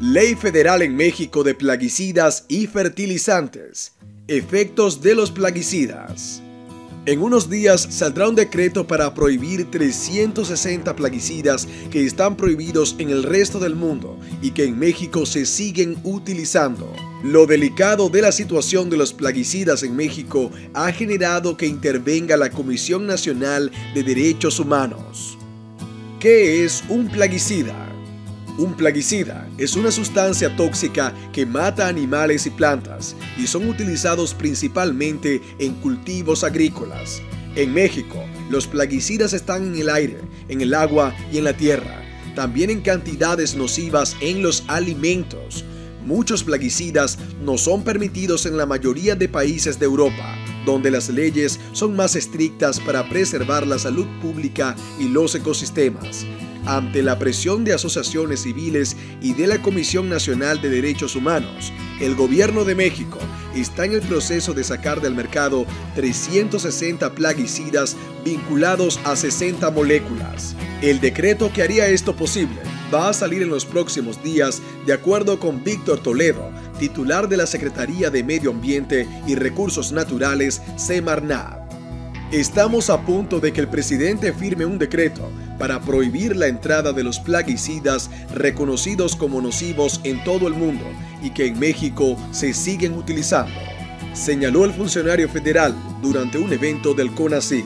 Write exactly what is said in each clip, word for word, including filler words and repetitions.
Ley Federal en México de plaguicidas y fertilizantes. Efectos de los plaguicidas. En unos días saldrá un decreto para prohibir trescientos sesenta plaguicidas que están prohibidos en el resto del mundo y que en México se siguen utilizando. Lo delicado de la situación de los plaguicidas en México ha generado que intervenga la Comisión Nacional de Derechos Humanos. ¿Qué es un plaguicida? Un plaguicida es una sustancia tóxica que mata animales y plantas y son utilizados principalmente en cultivos agrícolas. En México, los plaguicidas están en el aire, en el agua y en la tierra, también en cantidades nocivas en los alimentos. Muchos plaguicidas no son permitidos en la mayoría de países de Europa, donde las leyes son más estrictas para preservar la salud pública y los ecosistemas. Ante la presión de asociaciones civiles y de la Comisión Nacional de Derechos Humanos, el Gobierno de México está en el proceso de sacar del mercado trescientos sesenta plaguicidas vinculados a sesenta moléculas. El decreto que haría esto posible va a salir en los próximos días, de acuerdo con Víctor Toledo, titular de la Secretaría de Medio Ambiente y Recursos Naturales, Semarnat. Estamos a punto de que el presidente firme un decreto para prohibir la entrada de los plaguicidas reconocidos como nocivos en todo el mundo y que en México se siguen utilizando, señaló el funcionario federal durante un evento del CONACYT.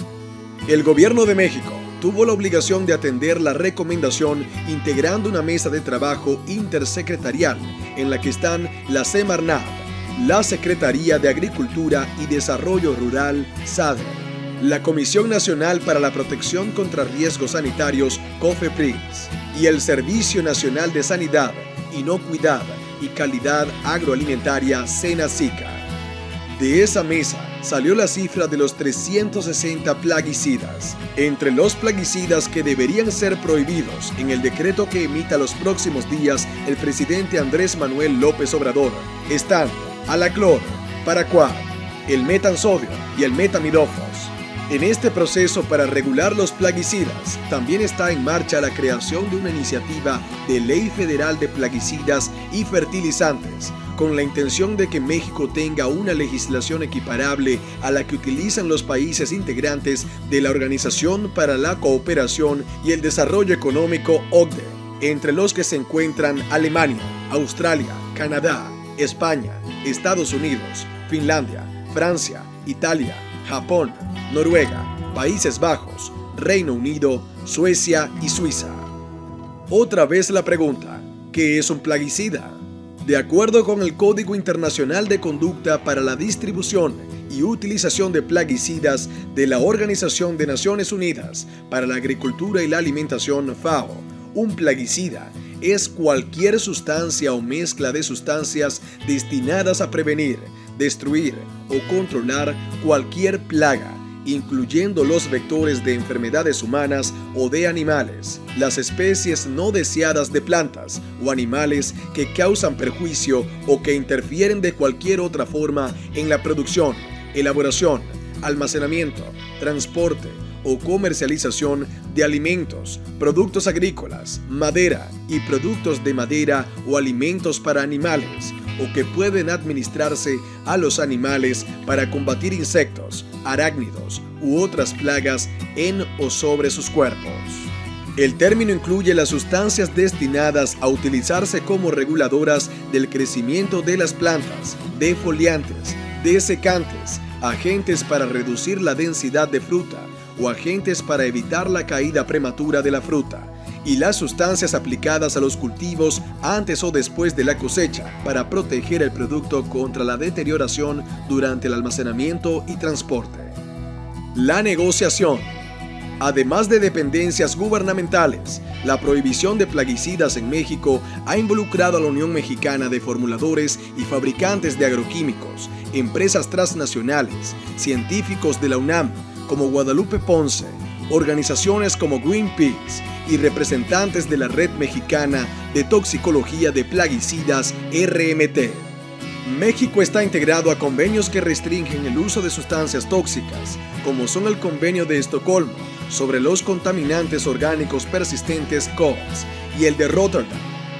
El gobierno de México tuvo la obligación de atender la recomendación integrando una mesa de trabajo intersecretarial en la que están la Semarnat, la Secretaría de Agricultura y Desarrollo Rural, SADRE, la Comisión Nacional para la Protección contra Riesgos Sanitarios, COFEPRIS, y el Servicio Nacional de Sanidad, Inocuidad y Calidad Agroalimentaria, SENASICA. De esa mesa salió la cifra de los trescientos sesenta plaguicidas. Entre los plaguicidas que deberían ser prohibidos en el decreto que emita los próximos días el presidente Andrés Manuel López Obrador están alaclor, paraquat, el metansodio y el metamidofos. En este proceso para regular los plaguicidas, también está en marcha la creación de una iniciativa de Ley Federal de Plaguicidas y Fertilizantes, con la intención de que México tenga una legislación equiparable a la que utilizan los países integrantes de la Organización para la Cooperación y el Desarrollo Económico, O C D E, entre los que se encuentran Alemania, Australia, Canadá, España, Estados Unidos, Finlandia, Francia, Italia, Japón, Noruega, Países Bajos, Reino Unido, Suecia y Suiza. Otra vez la pregunta, ¿qué es un plaguicida? De acuerdo con el Código Internacional de Conducta para la Distribución y Utilización de Plaguicidas de la Organización de Naciones Unidas para la Agricultura y la Alimentación, FAO, un plaguicida es cualquier sustancia o mezcla de sustancias destinadas a prevenir, destruir o controlar cualquier plaga, incluyendo los vectores de enfermedades humanas o de animales, las especies no deseadas de plantas o animales que causan perjuicio o que interfieren de cualquier otra forma en la producción, elaboración, almacenamiento, transporte o comercialización de alimentos, productos agrícolas, madera y productos de madera o alimentos para animales, o que pueden administrarse a los animales para combatir insectos, arácnidos u otras plagas en o sobre sus cuerpos. El término incluye las sustancias destinadas a utilizarse como reguladoras del crecimiento de las plantas, defoliantes, desecantes, agentes para reducir la densidad de fruta o agentes para evitar la caída prematura de la fruta, y las sustancias aplicadas a los cultivos antes o después de la cosecha para proteger el producto contra la deterioración durante el almacenamiento y transporte. La negociación. Además de dependencias gubernamentales, la prohibición de plaguicidas en México ha involucrado a la Unión Mexicana de Formuladores y Fabricantes de Agroquímicos, empresas transnacionales, científicos de la UNAM, como Guadalupe Ponce, organizaciones como Greenpeace y representantes de la Red Mexicana de Toxicología de Plaguicidas, R M T. México está integrado a convenios que restringen el uso de sustancias tóxicas, como son el Convenio de Estocolmo sobre los contaminantes orgánicos persistentes, C O P S, y el de Rotterdam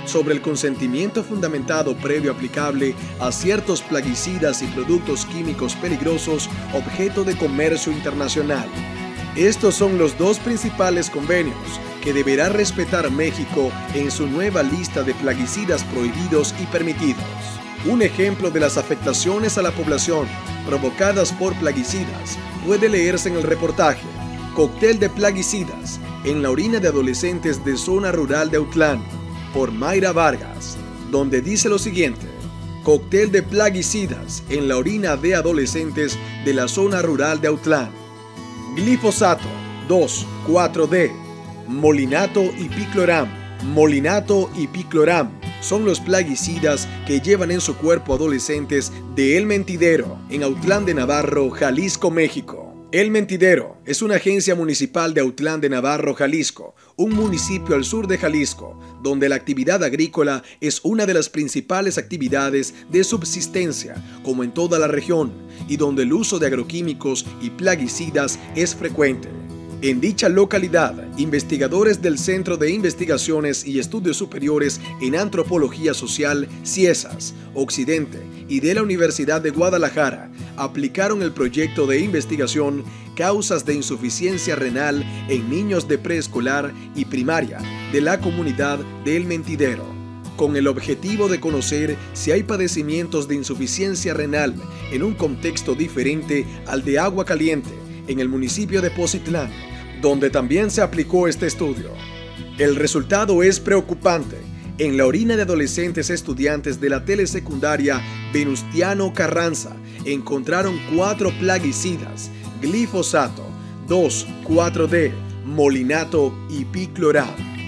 sobre el consentimiento fundamentado previo aplicable a ciertos plaguicidas y productos químicos peligrosos objeto de comercio internacional. Estos son los dos principales convenios que deberá respetar México en su nueva lista de plaguicidas prohibidos y permitidos. Un ejemplo de las afectaciones a la población provocadas por plaguicidas puede leerse en el reportaje Cóctel de plaguicidas en la orina de adolescentes de zona rural de Autlán, por Mayra Vargas, donde dice lo siguiente: cóctel de plaguicidas en la orina de adolescentes de la zona rural de Autlán. Glifosato dos cuatro D, molinato y picloram. Molinato y picloram son los plaguicidas que llevan en su cuerpo adolescentes de El Mentidero, en Autlán de Navarro, Jalisco, México. El Mentidero es una agencia municipal de Autlán de Navarro, Jalisco, un municipio al sur de Jalisco, donde la actividad agrícola es una de las principales actividades de subsistencia, como en toda la región, y donde el uso de agroquímicos y plaguicidas es frecuente. En dicha localidad, investigadores del Centro de Investigaciones y Estudios Superiores en Antropología Social, CIESAS, Occidente, y de la Universidad de Guadalajara, aplicaron el proyecto de investigación Causas de insuficiencia renal en niños de preescolar y primaria de la comunidad de El Mentidero, con el objetivo de conocer si hay padecimientos de insuficiencia renal en un contexto diferente al de Agua Caliente, en el municipio de Pozitlán, donde también se aplicó este estudio. El resultado es preocupante. En la orina de adolescentes estudiantes de la telesecundaria Venustiano Carranza encontraron cuatro plaguicidas: glifosato dos cuatro D, molinato y picloram.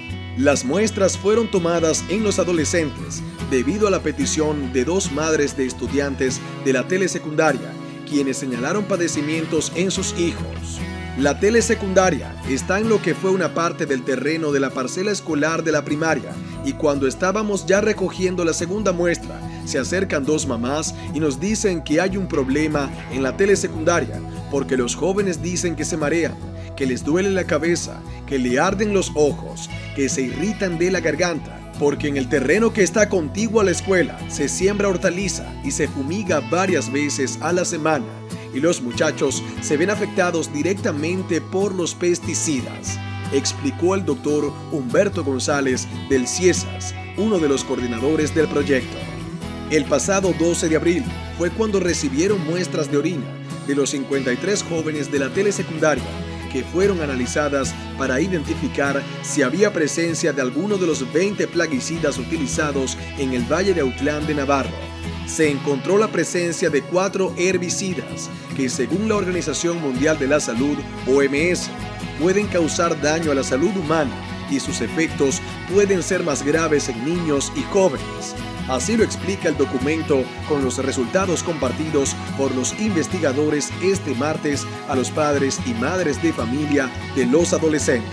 Las muestras fueron tomadas en los adolescentes debido a la petición de dos madres de estudiantes de la telesecundaria, quienes señalaron padecimientos en sus hijos. La telesecundaria está en lo que fue una parte del terreno de la parcela escolar de la primaria, y cuando estábamos ya recogiendo la segunda muestra, se acercan dos mamás y nos dicen que hay un problema en la telesecundaria, porque los jóvenes dicen que se marean, que les duele la cabeza, que le arden los ojos, que se irritan de la garganta, porque en el terreno que está contiguo a la escuela se siembra hortaliza y se fumiga varias veces a la semana, y los muchachos se ven afectados directamente por los pesticidas, explicó el doctor Humberto González del CIESAS, uno de los coordinadores del proyecto. El pasado doce de abril fue cuando recibieron muestras de orina de los cincuenta y tres jóvenes de la telesecundaria, que fueron analizadas para identificar si había presencia de alguno de los veinte plaguicidas utilizados en el Valle de Autlán de Navarro. Se encontró la presencia de cuatro herbicidas que, según la Organización Mundial de la Salud, O M S, pueden causar daño a la salud humana y sus efectos pueden ser más graves en niños y jóvenes. Así lo explica el documento con los resultados compartidos por los investigadores este martes a los padres y madres de familia de los adolescentes.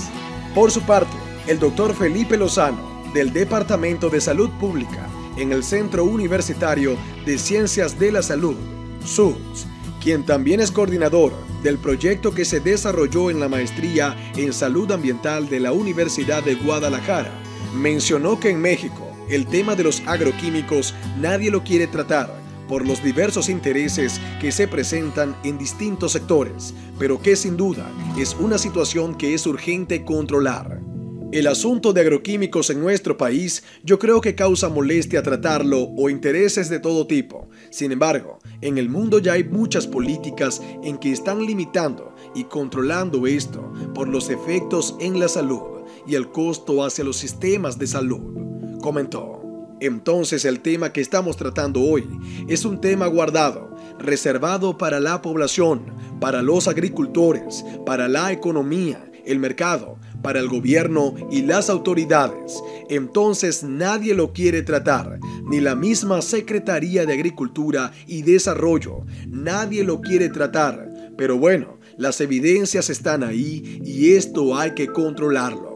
Por su parte, el doctor Felipe Lozano, del Departamento de Salud Pública en el Centro Universitario de Ciencias de la Salud, S U S, quien también es coordinador del proyecto que se desarrolló en la Maestría en Salud Ambiental de la Universidad de Guadalajara, mencionó que en México el tema de los agroquímicos nadie lo quiere tratar por los diversos intereses que se presentan en distintos sectores, pero que sin duda es una situación que es urgente controlar. El asunto de agroquímicos en nuestro país yo creo que causa molestia tratarlo o intereses de todo tipo. Sin embargo, en el mundo ya hay muchas políticas en que están limitando y controlando esto por los efectos en la salud y el costo hacia los sistemas de salud, comentó. Entonces el tema que estamos tratando hoy es un tema guardado, reservado para la población, para los agricultores, para la economía, el mercado, para el gobierno y las autoridades. Entonces nadie lo quiere tratar, ni la misma Secretaría de Agricultura y Desarrollo, nadie lo quiere tratar. Pero bueno, las evidencias están ahí y esto hay que controlarlo.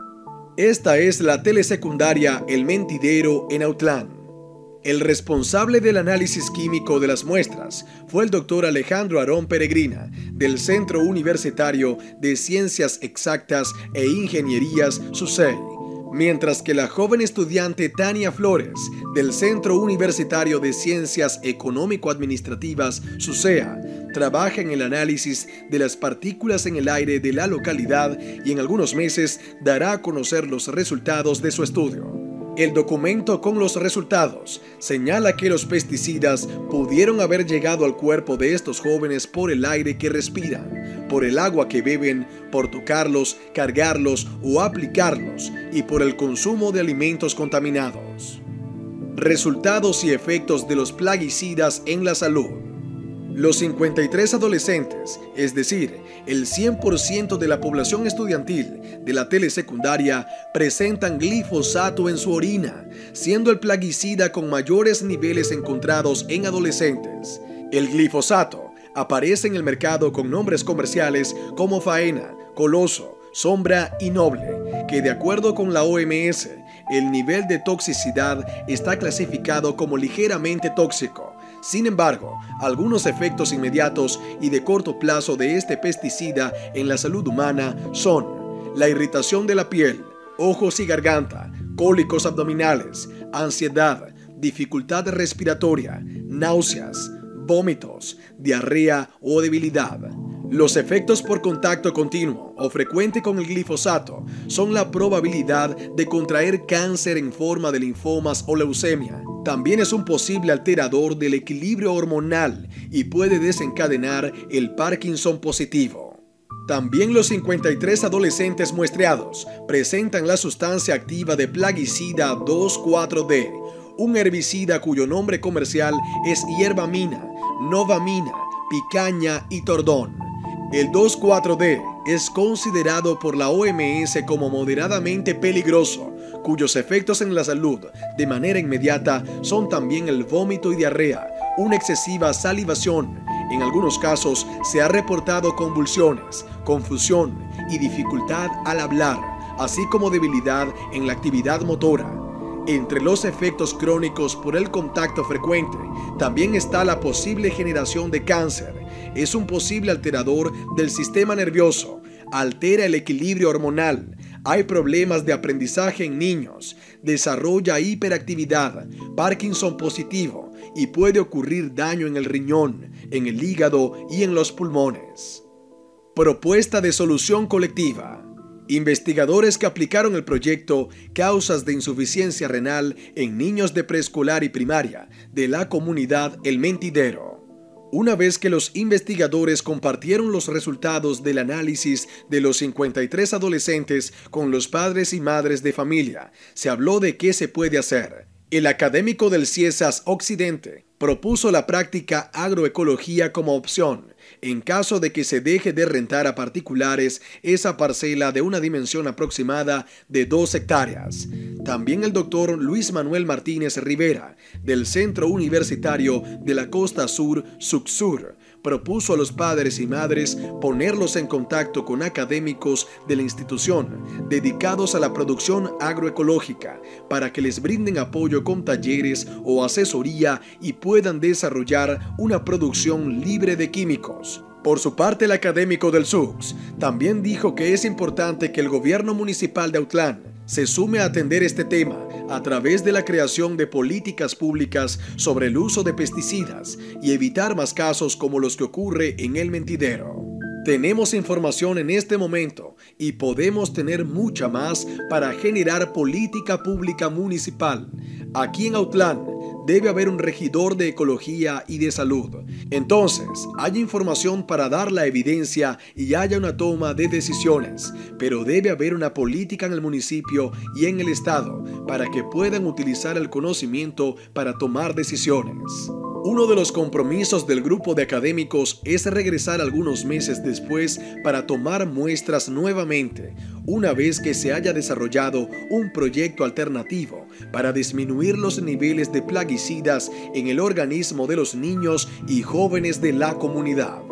Esta es la telesecundaria El Mentidero en Autlán. El responsable del análisis químico de las muestras fue el doctor Alejandro Arón Peregrina, del Centro Universitario de Ciencias Exactas e Ingenierías SUSEI, Mientras que la joven estudiante Tania Flores, del Centro Universitario de Ciencias Económico-Administrativas, SUCEA, trabaja en el análisis de las partículas en el aire de la localidad y en algunos meses dará a conocer los resultados de su estudio. El documento con los resultados señala que los pesticidas pudieron haber llegado al cuerpo de estos jóvenes por el aire que respiran, por el agua que beben, por tocarlos, cargarlos o aplicarlos y por el consumo de alimentos contaminados. Resultados y efectos de los plaguicidas en la salud. Los cincuenta y tres adolescentes, es decir, el cien por ciento de la población estudiantil de la telesecundaria, presentan glifosato en su orina, siendo el plaguicida con mayores niveles encontrados en adolescentes. El glifosato aparece en el mercado con nombres comerciales como Faena, Coloso, Sombra y Noble, que de acuerdo con la O M S, el nivel de toxicidad está clasificado como ligeramente tóxico. Sin embargo, algunos efectos inmediatos y de corto plazo de este pesticida en la salud humana son la irritación de la piel, ojos y garganta, cólicos abdominales, ansiedad, dificultad respiratoria, náuseas, vómitos, diarrea o debilidad. Los efectos por contacto continuo o frecuente con el glifosato son la probabilidad de contraer cáncer en forma de linfomas o leucemia. También es un posible alterador del equilibrio hormonal y puede desencadenar el Parkinson positivo. También los cincuenta y tres adolescentes muestreados presentan la sustancia activa de plaguicida dos cuatro D, un herbicida cuyo nombre comercial es hierbamina, novamina, picaña y tordón. El dos cuatro D es considerado por la O M S como moderadamente peligroso, cuyos efectos en la salud de manera inmediata son también el vómito y diarrea, una excesiva salivación. En algunos casos se ha reportado convulsiones, confusión y dificultad al hablar, así como debilidad en la actividad motora. Entre los efectos crónicos por el contacto frecuente, también está la posible generación de cáncer. Es un posible alterador del sistema nervioso, altera el equilibrio hormonal, hay problemas de aprendizaje en niños, desarrolla hiperactividad, Parkinson positivo y puede ocurrir daño en el riñón, en el hígado y en los pulmones. Propuesta de solución colectiva. Investigadores que aplicaron el proyecto Causas de insuficiencia renal en niños de preescolar y primaria de la comunidad El Mentidero. Una vez que los investigadores compartieron los resultados del análisis de los cincuenta y tres adolescentes con los padres y madres de familia, se habló de qué se puede hacer. El académico del CIESAS Occidente propuso la práctica agroecología como opción, en caso de que se deje de rentar a particulares esa parcela de una dimensión aproximada de dos hectáreas. También el doctor Luis Manuel Martínez Rivera, del Centro Universitario de la Costa Sur, SUCSUR, propuso a los padres y madres ponerlos en contacto con académicos de la institución dedicados a la producción agroecológica para que les brinden apoyo con talleres o asesoría y puedan desarrollar una producción libre de químicos. Por su parte, el académico del SUCS también dijo que es importante que el gobierno municipal de Autlán se sume a atender este tema a través de la creación de políticas públicas sobre el uso de pesticidas y evitar más casos como los que ocurre en El Mentidero. Tenemos información en este momento y podemos tener mucha más para generar política pública municipal. Aquí en Autlán debe haber un regidor de ecología y de salud. Entonces, haya información para dar la evidencia y haya una toma de decisiones, pero debe haber una política en el municipio y en el estado para que puedan utilizar el conocimiento para tomar decisiones. Uno de los compromisos del grupo de académicos es regresar algunos meses después para tomar muestras nuevamente, una vez que se haya desarrollado un proyecto alternativo para disminuir los niveles de plaguicidas en el organismo de los niños y jóvenes de la comunidad.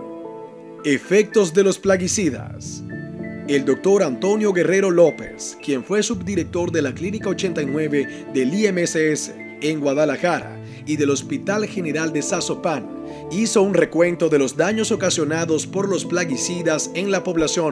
Efectos de los plaguicidas. El doctor Antonio Guerrero López, quien fue subdirector de la Clínica ochenta y nueve del I M S S en Guadalajara y del Hospital General de Zazopan, hizo un recuento de los daños ocasionados por los plaguicidas en la población,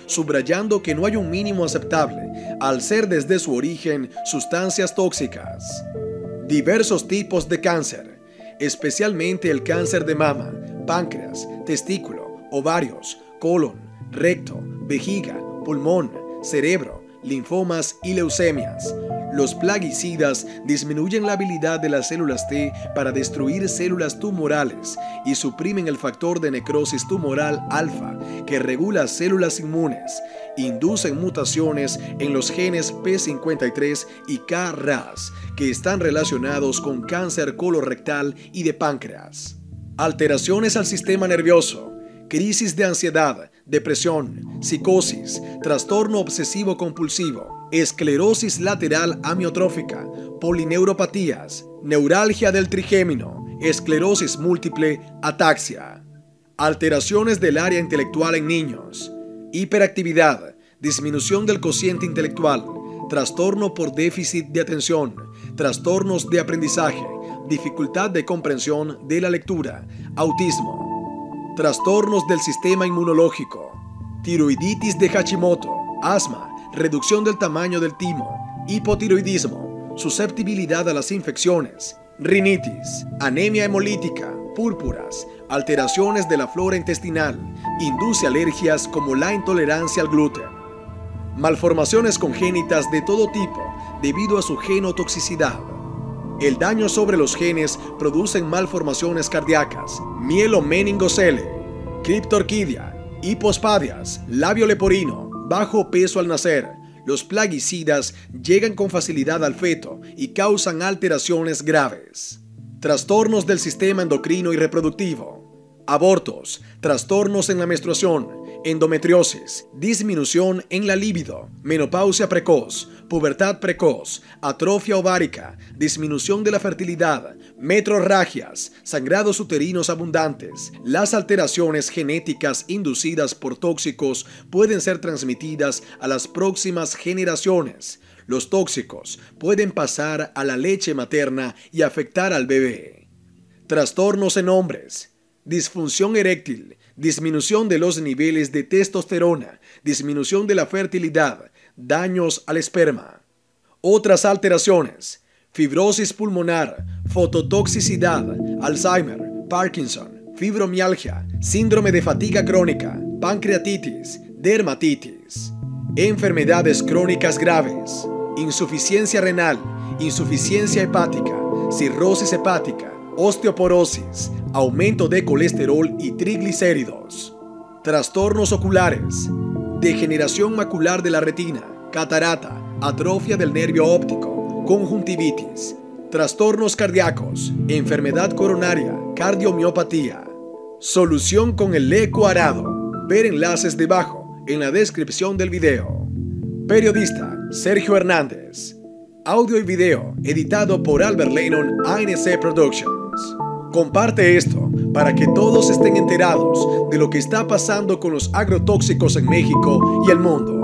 subrayando que no hay un mínimo aceptable al ser desde su origen sustancias tóxicas. Diversos tipos de cáncer, especialmente el cáncer de mama, páncreas, testículo, ovarios, colon, recto, vejiga, pulmón, cerebro, linfomas y leucemias. Los plaguicidas disminuyen la habilidad de las células T para destruir células tumorales y suprimen el factor de necrosis tumoral alfa que regula células inmunes. Inducen mutaciones en los genes P cincuenta y tres y K R A S que están relacionados con cáncer colorectal y de páncreas. Alteraciones al sistema nervioso. Crisis de ansiedad, depresión, psicosis, trastorno obsesivo compulsivo, esclerosis lateral amiotrófica, polineuropatías, neuralgia del trigémino, esclerosis múltiple, ataxia. Alteraciones del área intelectual en niños, hiperactividad, disminución del cociente intelectual, trastorno por déficit de atención, trastornos de aprendizaje, dificultad de comprensión de la lectura, autismo. Trastornos del sistema inmunológico, tiroiditis de Hashimoto, asma, reducción del tamaño del timo, hipotiroidismo, susceptibilidad a las infecciones, rinitis, anemia hemolítica, púrpuras, alteraciones de la flora intestinal, induce alergias como la intolerancia al gluten. Malformaciones congénitas de todo tipo debido a su genotoxicidad. El daño sobre los genes producen malformaciones cardíacas, mielomeningocele, criptorquidia, hipospadias, labio leporino, bajo peso al nacer. Los plaguicidas llegan con facilidad al feto y causan alteraciones graves. Trastornos del sistema endocrino y reproductivo, abortos, trastornos en la menstruación, endometriosis, disminución en la libido, menopausia precoz, pubertad precoz, atrofia ovárica, disminución de la fertilidad, metrorragias, sangrados uterinos abundantes. Las alteraciones genéticas inducidas por tóxicos pueden ser transmitidas a las próximas generaciones. Los tóxicos pueden pasar a la leche materna y afectar al bebé. Trastornos en hombres, disfunción eréctil, disminución de los niveles de testosterona, disminución de la fertilidad, daños al esperma. Otras alteraciones: fibrosis pulmonar, fototoxicidad, Alzheimer, Parkinson, fibromialgia, síndrome de fatiga crónica, pancreatitis, dermatitis. Enfermedades crónicas graves, insuficiencia renal, insuficiencia hepática, cirrosis hepática, osteoporosis, aumento de colesterol y triglicéridos. Trastornos oculares, degeneración macular de la retina, catarata, atrofia del nervio óptico, conjuntivitis. Trastornos cardíacos, enfermedad coronaria, cardiomiopatía. Solución con el eco arado. Ver enlaces debajo en la descripción del video. Periodista Sergio Hernández. Audio y video editado por Albert Lennon A N C Productions. Comparte esto para que todos estén enterados de lo que está pasando con los agrotóxicos en México y el mundo.